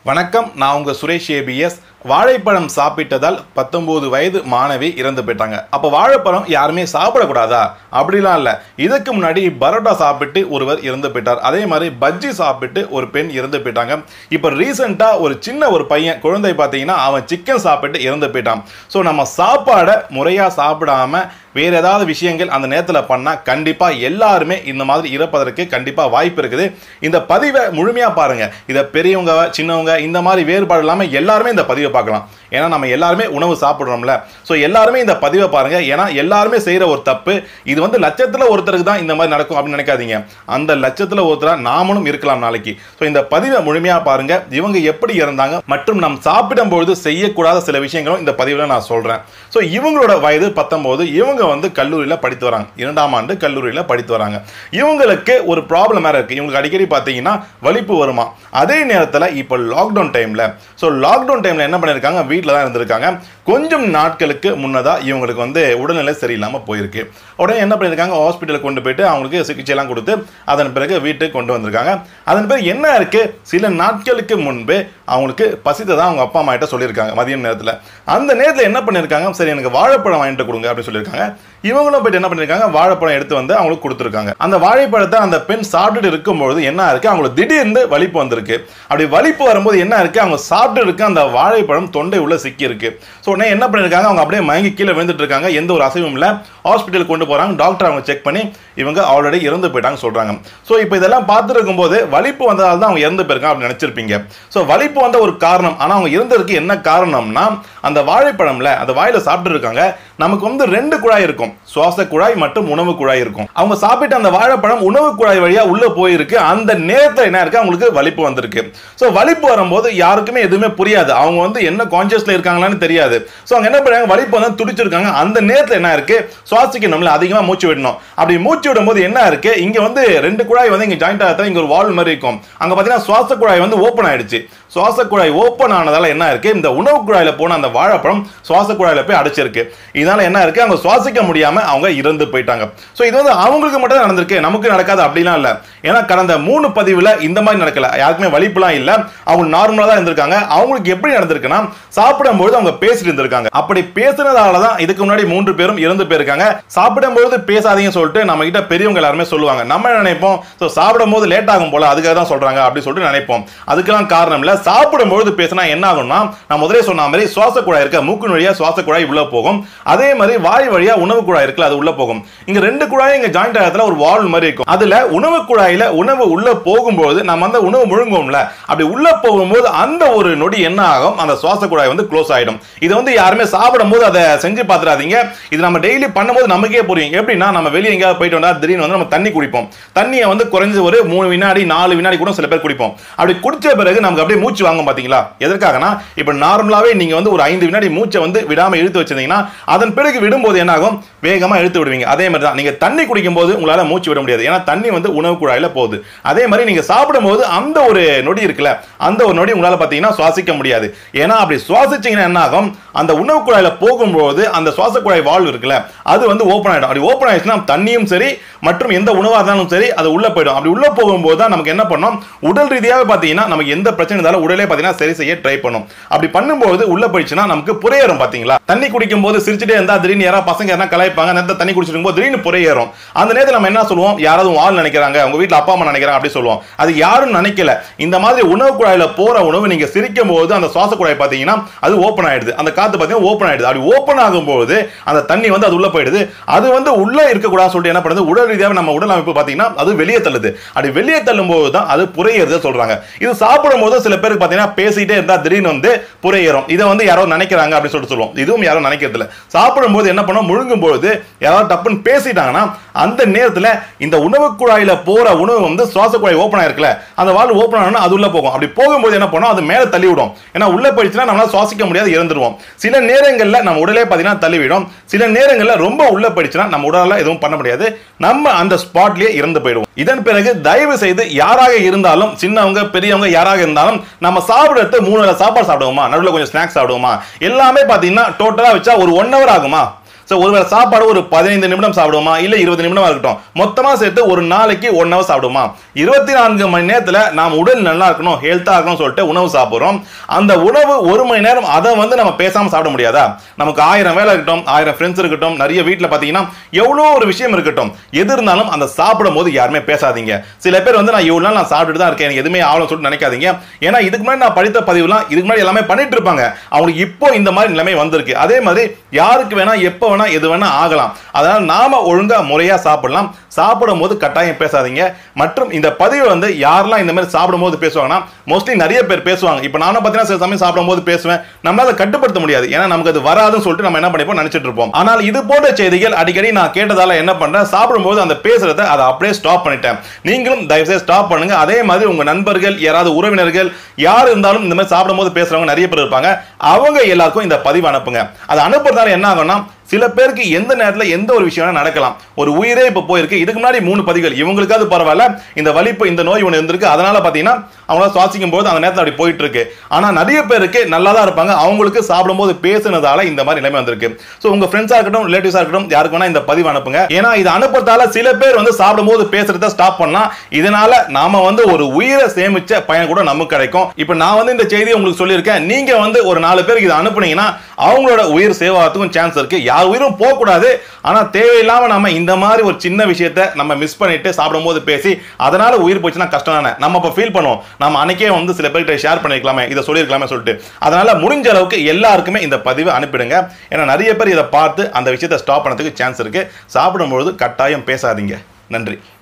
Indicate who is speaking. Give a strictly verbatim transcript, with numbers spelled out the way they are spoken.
Speaker 1: வணக்கம், நான் உங்க சுரேஷ் ஏபிஎஸ். வாழைப்பழம் சாப்பிட்டதால் பத்தொன்பது வயது மாணவி இறந்து போயிட்டாங்க. அப்போ வாழைப்பழம் யாருமே சாப்பிடக்கூடாதா? அப்படிலாம் இல்லை. இதுக்கு முன்னாடி பரோட்டா சாப்பிட்டு ஒருவர் இறந்து போயிட்டார். அதே மாதிரி பஜ்ஜி சாப்பிட்டு ஒரு பெண் இறந்து போயிட்டாங்க. இப்போ ரீசெண்டாக ஒரு சின்ன ஒரு பையன் குழந்தை பார்த்தீங்கன்னா அவன் சிக்கன் சாப்பிட்டு இறந்து போயிட்டான். ஸோ நம்ம சாப்பாடை முறையாக சாப்பிடாம வேறு ஏதாவது விஷயங்கள் அந்த நேரத்தில் பண்ணால் கண்டிப்பாக எல்லாருமே இந்த மாதிரி இறப்பதற்கு கண்டிப்பாக வாய்ப்பு இருக்குது. இந்த பதிவை முழுமையாக பாருங்கள். இதை பெரியவங்க சின்னவங்க இந்த மாதிரி வேறுபாடு இல்லாமல் எல்லாருமே இந்த பதிவை பார்க்கலாம். ஏன்னா நம்ம எல்லாருமே உணவு சாப்பிட்றோம்ல. ஸோ எல்லாருமே இந்த பதிவை பாருங்கள். ஏன்னா எல்லாருமே செய்கிற ஒரு தப்பு இது வந்து லட்சத்தில் ஒருத்தருக்கு தான் இந்த மாதிரி நடக்கும் அப்படின்னு நினைக்காதீங்க. அந்த லட்சத்தில் ஒருத்தராக நாமளும் இருக்கலாம் நாளைக்கு. ஸோ இந்த பதிவை முழுமையாக பாருங்கள். இவங்க எப்படி இறந்தாங்க மற்றும் நாம் சாப்பிடும்பொழுது செய்யக்கூடாத சில விஷயங்களும் இந்த பதிவில் நான் சொல்கிறேன். ஸோ இவங்களோட வயது பத்தொம்போது. இவங்க வந்து கல்லூரியில் படித்து வராங்க. இரண்டாம் ஆண்டு கல்லூரியில் படித்து வராங்க. இவங்களுக்கு ஒரு ப்ராப்ளம் வேறு இருக்குது. இவங்களுக்கு அடிக்கடி பார்த்தீங்கன்னா வலிப்பு வருமா. அதே நேரத்தில் இப்போ லாக்டவுன் டைமில் ஸோ லாக்டவுன் டைமில் என்ன பண்ணியிருக்காங்க, வீட்டில் தான் இருந்திருக்காங்க. கொஞ்சம் நாட்களுக்கு முன்னதாக இவங்களுக்கு வந்து உடல்நிலை சரியில்லாமல் போயிருக்கு. உடனே என்ன பண்ணியிருக்காங்க, ஹாஸ்பிட்டலுக்கு கொண்டு போயிட்டு அவங்களுக்கு சிகிச்சையெல்லாம் கொடுத்து அதன் பிறகு வீட்டுக்கு கொண்டு வந்திருக்காங்க. அதன் பிறகு என்ன இருக்குது, சில நாட்களுக்கு முன்பு அவங்களுக்கு பசித்ததான் அவங்க அப்பா அம்மா கிட்ட சொல்லியிருக்காங்க மதியம் நேரத்தில். அந்த நேரத்தில் என்ன பண்ணியிருக்காங்க, சரி எனக்கு வாழைப்பழம் வாங்கிட்டு கொடுங்க அப்படின்னு சொல்லியிருக்காங்க. இவங்களும் போயிட்டு என்ன பண்ணியிருக்காங்க, வாழைப்பழம் எடுத்து வந்து அவங்களுக்கு கொடுத்துருக்காங்க. அந்த வாழைப்பழத்தை அந்த பெண் சாப்பிட்டு இருக்கும்போது என்ன இருக்கு, அவங்களுக்கு திடீர்னு வலிப்பு வந்திருக்கு. அப்படி வலிப்பு வரும்போது என்ன இருக்கு, அவங்க சாப்பிட்டு இருக்க அந்த வாழைப்பழம் தொண்டை உள்ள சிக்கி இருக்கு. ஸோ உடனே என்ன பண்ணியிருக்காங்க, அவங்க அப்படியே மயங்கி கீழே விழுந்துட்டு இருக்காங்க. எந்த ஒரு அசைவும் இல்லை. ஹாஸ்பிட்டலுக்கு கொண்டு போறாங்க. டாக்டர் அவங்க செக் பண்ணி இவங்க ஆல்ரெடி இறந்து போயிட்டாங்க சொல்றாங்க. ஸோ இப்போ இதெல்லாம் பார்த்துருக்கும் போது வலிப்பு வந்ததால் தான் அவங்க இறந்து போயிருக்காங்க அப்படின்னு நினைச்சிருப்பீங்க. ஸோ வலிப்பு வந்த ஒரு காரணம். ஆனால் அவங்க இறந்ததுக்கு என்ன காரணம்னா, அந்த வாழைப்பழம்ல அந்த வாயில சாப்பிட்டு இருக்காங்க. நமக்கு வந்து ரெண்டு குழாய் இருக்கும், சுவாச குழாய் மற்றும் உணவு குழாய் இருக்கும். அவங்க சாப்பிட்டு அந்த வாழைப்பழம் உணவு குழாய் வழியா உள்ள போயிருக்கு. அந்த நேரத்தில் என்ன இருக்கு, அவங்களுக்கு வலிப்பு வந்திருக்கு. ஸோ வலிப்பு வரும்போது யாருக்குமே எதுவுமே புரியாது. அவங்க வந்து என்ன கான்சியஸ்ல இருக்காங்களான்னு தெரியாது. ஸோ அவங்க என்ன பண்றாங்க, வலிப்பு வந்து துடிச்சிருக்காங்க. அந்த நேரத்தில் என்ன இருக்கு, சுவாசிக்கணும்ல, அதிகமாக மூச்சு விடணும். அப்படி மூச்சு விடும்போது என்ன இருக்கு, இங்க வந்து ரெண்டு குழாய் வந்து இங்க ஜாயிண்ட் ஆகிறதுல இங்க ஒரு வால் மாதிரி இருக்கும். அங்க பாத்தீங்கன்னா சுவாச குழாய் வந்து ஓப்பன் ஆயிடுச்சு. சுவாச குழாய் ஓப்பன் ஆனதால என்ன இருக்கு, இந்த உணவு குழாயில போன அந்த வாழைப்பழம் சுவாச குழாயில போய் அடைச்சிருக்கு. இதனால என்ன இருக்கு, அவங்க சுவாசிக்க முடியாம அவங்க இறந்து போயிட்டாங்க. சோ இது வந்து அவங்களுக்கு மட்டும் நடந்திருக்கு, நமக்கு நடக்காது அப்படிலாம் இல்ல. ஏன்னா கடந்த மூணு பதிவுல இந்த மாதிரி நடக்கல. யாருக்குமே வலிப்புலாம் இல்ல, அவங்க நார்மலா தான் இருந்திருக்காங்க. அவங்களுக்கு எப்படி நடந்திருக்குன்னா, சாப்பிடும்போது அவங்க பேசிட்டு இருந்திருக்காங்க. அப்படி பேசுனதால தான் இதுக்கு முன்னாடி மூன்று பேரும் இறந்து போயிருக்காங்க. சாப்பிடும்போது பேசாதீங்கன்னு சொல்லிட்டு நம்ம கிட்ட பெரியவங்க எல்லாருமே சொல்லுவாங்க. நம்ம நினைப்போம் சாப்பிடும்போது லேட் ஆகும் போல, அதுக்காக தான் சொல்றாங்க அப்படி சொல்லிட்டு நினைப்போம். அதுக்கெல்லாம் காரணம் இல்ல. சாப்பிடும்போது பேசினா என்ன ஆகும்னா, நான் முதலே சொன்ன மாதிரி சுவாச குழாய் இருக்க மூக்கு வழியா சுவாச குழாய் உள்ள போகும். அதே மாதிரி வாய் வழியா உணவு குழாய் இருக்குல்ல, அது உள்ள போகும். இங்க ரெண்டு குழாய் இங்க ஜாயிண்ட் ஆகிறதுல ஒரு வால் மாதிரி இருக்கும். அதுல உணவு குழாயில உணவு உள்ள போகும்போது நம்ம அந்த உணவு முழுங்குவோம்ல, அப்படி உள்ள போகும்போது அந்த ஒரு நொடி என்ன ஆகும், அந்த சுவாச குழாய் வந்து க்ளோஸ் ஆயிடும். இது வந்து யாருமே சாப்பிடும்போது அதை செஞ்சு பார்த்துடாதீங்க. இது நம்ம டெய்லி பண்ணும்போது நமக்கே புரியும். எப்படின்னா, நம்ம வெளியே எங்கேயாவது போயிட்டு வந்தா திடீர்னு வந்து நம்ம தண்ணி குடிப்போம். தண்ணியை வந்து குறைஞ்சு ஒரு மூணு வினாடி நாலு வினாடி கூட சில பேர் குடிப்போம். அப்படி குடிச்ச பிறகு நமக்கு அப்படியே மூச்சு வாங்கும் பாத்தீங்களா? எதற்காகனா, இப்ப நார்மலாவே நீங்க வந்து ஒரு ஐந்து வினாடி மூச்சை வந்து விடாம இழுத்து வச்சிருந்தீங்கன்னா அதன் பிறகு விடும்போது என்ன ஆகும், வேகமா இழுத்து விடுவீங்க. அதே மாதிரி தான் நீங்க தண்ணி குடிக்கும் போது உங்களால மூச்சு விட முடியாது. ஏன்னா தண்ணி வந்து உணவு குழாயில போகுது. அதே மாதிரி நீங்க சாப்பிடும் போது அந்த ஒரு நொடி இருக்குல்ல, அந்த ஒரு நொடி உங்களால பாத்தீங்கன்னா சுவாசிக்க முடியாது. ஏன்னா அப்படி சுவாசிச்சீங்கன்னா என்ன ஆகும், அந்த உணவு குழாயில போகும்போது அந்த சுவாச குழாய் வால்வு இருக்குல்ல, அது வந்து ஓபன் ஆயிடும். அப்படி ஓபன் ஆயிடுச்சுன்னா தண்ணியும் சரி மற்றும் எந்த உணவா இருந்தாலும் சரி அது உள்ள போயிடும். அப்படி உள்ள போகும்போது தான் நமக்கு என்ன பண்ணோம், உடல் ரீதியாக பாத்தீங்கன்னா நமக்கு எந்த பிரச்சனை இருந்தாலும் உடலே பாத்தீங்கன்னா சரி செய்ய ட்ரை பண்ணும். அப்படி பண்ணும்போது உள்ள போயிடுச்சுன்னா நமக்கு புரையேறும். பாத்தீங்களா, தண்ணி குடிக்கும் போது சிரிச்சுட்டே இருந்தா திடீர்னு யாராவது பசங்க யாரா கலாய்ப்பாங்க, நேரத்தை தண்ணி குடிச்சிட்டு போது திடீர்னு புரையேறும். அந்த நேரத்தில் நம்ம என்ன சொல்லுவோம், யாராவது ஆள் நினைக்கிறாங்க, உங்க வீட்டுல அப்பா அம்மா நினைக்கிறாங்க அப்படி சொல்லுவோம். அது யாரும் நினைக்கல. இந்த மாதிரி உணவு குழாயில போற உணவு நீங்க சிரிக்கும் போது அந்த சுவாச குழாய் பாத்தீங்கன்னா அது ஓபன் ஆயிடுது. அந்த காத்து பாத்தீங்கன்னா ஓபன் ஆயிடுது. அப்படி ஓபன் ஆகும்போது அந்த தண்ணி வந்து அது உள்ள போயிடுது. அது வந்து உள்ள இருக்கக்கூடாது சொல்லிட்டு என்ன பண்ணுது, உடல் ரீதியாக நம்ம உடல் அமைப்பு பாத்தீங்கன்னா அது வெளியே தள்ளுது. அப்படி வெளியே தள்ளும் போது தான் அது புரையேறுது சொல்றாங்க. இது சாப்பிடும் போது சில பேருக்கு பாத்தீங்கன்னா பேசிட்டே இருந்தா திடீர்னு வந்து புரையேறும். இதை வந்து யாரோ நினைக்கிறாங்க அப்படின்னு சொல்லிட்டு சொல்லுவோம். இதுவும் யாரும் நினைக்கிறது இல்ல. சாப்பிடும் போது என்ன பண்ணும், முழுங்கும் போது யாராவது டப்புன்னு பேசிட்டாங்கன்னா அந்த நேரத்தில் இந்த உணவு குழாயில போற உணவு வந்து சுவாச குழாய் ஓபன் ஆயிருக்குல, அந்த வால்வு ஓபன் ஆனா அது உள்ள போகும். அப்படி போகும்போது என்ன பண்ணும், அது மேல தள்ளி விடும். ஏன்னா உள்ள போயிடுச்சுன்னா நம்மளால சுவாசிக்க முடியாது, இறந்துருவோம். சில நேரங்கள்ல நம்ம உடலே பாத்தீங்கன்னா தள்ளிவிடும். சில நேரங்கள்ல ரொம்ப உள்ள போயிடுச்சுன்னா நம்ம உடலால எதுவும் பண்ண முடியாது, நம்ம அந்த ஸ்பாட்லயே இறந்து போயிடுவோம். இதன் பிறகு தயவு செய்து யாராக இருந்தாலும், சின்னவங்க பெரியவங்க யாராக இருந்தாலும், நம்ம சாப்பிடுறது மூணு வேளை சாப்பாடு சாப்பிடுவோமா, நடுவில் கொஞ்சம் ஸ்நாக்ஸ் சாப்பிடுவோமா, எல்லாமே பாத்தீங்கன்னா டோட்டலா வச்சா ஒரு ஒன் ஹவர் ஆகுமா? ஸோ ஒருவேளை சாப்பாடு ஒரு பதினைந்து நிமிடம் சாப்பிடுவோமா இல்ல இருபது நிமிடம் இருக்கட்டும், மொத்தமா சேர்த்து ஒரு நாளைக்கு ஒன் ஹவர் சாப்பிடுமா? இருபத்தி நான்கு மணி நேரத்துல நாம் உடல் நல்லா இருக்கணும், ஹெல்த்தா இருக்கணும் சொல்லிட்டு உணவு சாப்பிடுறோம். அந்த உணவு ஒரு மணி நேரம் அதை வந்து நம்ம பேசாம சாப்பிட முடியாதா? நமக்கு ஆயிரம் வேலை இருக்கட்டும், ஆயிரம் ஃப்ரெண்ட்ஸ் இருக்கட்டும், நிறைய வீட்டில் பார்த்தீங்கன்னா எவ்வளோ ஒரு விஷயம் இருக்கட்டும், எது இருந்தாலும் அந்த சாப்பிடும் போது யாருமே பேசாதீங்க. சில பேர் வந்து நான் இவ்வளவு நாள் நான் சாப்பிட்டுட்டு தான் இருக்கேன், எனக்கு எதுவுமே ஆகணும்னு சொல்லிட்டு நினைக்காதீங்க. ஏன்னா இதுக்கு முன்னாடி நான் படித்த பதிவுலாம் இதுக்கு முன்னாடி எல்லாமே பண்ணிட்டு இருப்பாங்க, அவங்களுக்கு இப்போ இந்த மாதிரி நிலைமை வந்திருக்கு. அதே மாதிரி யாருக்கு வேணா எப்போ வேணா எது வேணா ஆகலாம். அதனால நாம ஒழுங்கா முறையா சாப்பிடலாம். சாப்பிடும் போது கட்டாயம் பேசாதீங்க. மற்றும் இந்த பதிவு வந்து யாரெல்லாம் இந்த மாதிரி சாப்பிடும் போது பேசுவாங்கன்னா மோஸ்ட்லி நிறைய பேர் பேசுவாங்க. இப்போ நானும் பார்த்தீங்கன்னா சில சமயம் சாப்பிடும் போது பேசுவேன், நம்மளால கட்டுப்படுத்த முடியாது, ஏன்னா நமக்கு அது வராதுன்னு சொல்லிட்டு நம்ம என்ன பண்ணிப்போம் நினைச்சிட்டு இருப்போம். ஆனால் இது போன்ற செய்திகள் அடிக்கடி நான் கேட்டதால என்ன பண்றேன், சாப்பிடும்போது அந்த பேசுறதை அதை அப்படியே ஸ்டாப் பண்ணிட்டேன். நீங்களும் தயவுசெய்து ஸ்டாப் பண்ணுங்க. அதே மாதிரி உங்க நண்பர்கள் யாராவது உறவினர்கள் யார் இருந்தாலும் இந்த மாதிரி சாப்பிடும்போது பேசுறவங்க நிறைய பேர் இருப்பாங்க, அவங்க எல்லாருக்கும் இந்த பதிவு அனுப்புங்க. அதை அனுப்புறதால என்ன ஆகும்னா சில பேருக்கு எந்த நேரத்தில் எந்த ஒரு விஷயம் நடக்கலாம். ஒரு உயிரே இப்போ போயிருக்கு. இதுக்கு முன்னாடி மூணு பதிவுகள் இவங்களுக்காவது பரவாயில்ல, இந்த வலிப்பு இந்த நோய் ஒன்று இருந்திருக்கு, அதனால பார்த்தீங்கன்னா அவங்களால சுவாசிக்கும் போது அந்த நேரத்தில் அப்படி போயிட்டு இருக்கு. ஆனால் நிறைய பேருக்கு நல்லா தான் இருப்பாங்க, அவங்களுக்கு சாப்பிடும்போது பேசுனதால இந்த மாதிரி நிலைமை வந்திருக்கு. ஸோ உங்க ஃப்ரெண்ட்ஸாக இருக்கட்டும், ரிலேட்டிவ்ஸாக இருக்கட்டும், யாருக்கு வேணா இந்த பதிவு அனுப்புங்க. ஏன்னா இது அனுப்புறதால சில பேர் வந்து சாப்பிடும்போது பேசுறத ஸ்டாப் பண்ணலாம். இதனால நாம வந்து ஒரு உயிரை சேமிச்ச பயன் கூட நமக்கு கிடைக்கும். இப்போ நான் வந்து இந்த செய்தியை உங்களுக்கு சொல்லியிருக்கேன், நீங்க வந்து ஒரு நாலு பேருக்கு இதை அனுப்புனீங்கன்னா அவங்களோட உயிர் சேவ் ஆகிறதுக்கும் சான்ஸ் இருக்கு. யார் உயிரும் போக கூடாது. ஆனா தேவையில்லாம நம்ம இந்த மாதிரி ஒரு சின்ன விஷயத்தை நம்ம மிஸ் பண்ணிட்டு சாப்பிடும்போது பேசி அதனால உயிர் போச்சுன்னா கஷ்டம் தானே. நம்ம இப்ப ஃபீல் பண்ணுவோம், நம்ம அன்னைக்கே வந்து சில பேர்கிட்ட ஷேர் பண்ணிருக்கலாமே, இதை சொல்லியிருக்கலாமே சொல்லிட்டு. அதனால முடிஞ்ச அளவுக்கு எல்லாருக்குமே இந்த பதிவை அனுப்பிடுங்க. ஏன்னா நிறைய பேர் இதை பார்த்து அந்த விஷயத்தை ஸ்டாப் பண்ணதுக்கு சான்ஸ் இருக்கு. சாப்பிடும்போது கட்டாயம் பேசாதீங்க. நன்றி.